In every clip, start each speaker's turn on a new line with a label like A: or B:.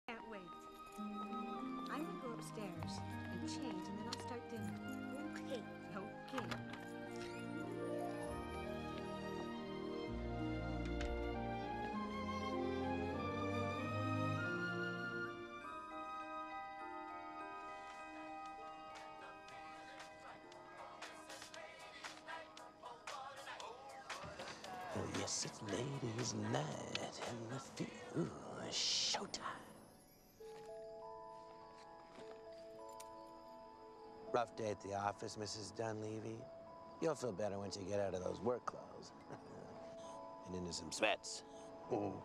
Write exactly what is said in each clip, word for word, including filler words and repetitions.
A: Can't wait. I'm gonna go upstairs and change, and then I'll start dinner.
B: Okay.
A: Okay.
C: Oh, yes, it's ladies' night in the field. Ooh, showtime. Rough day at the office, Missus Dunleavy. You'll feel better once you get out of those work clothes and into some sweats. Oh.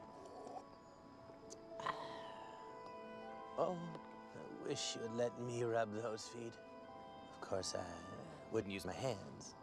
C: Oh, I wish you would let me rub those feet. Of course, I wouldn't use my hands.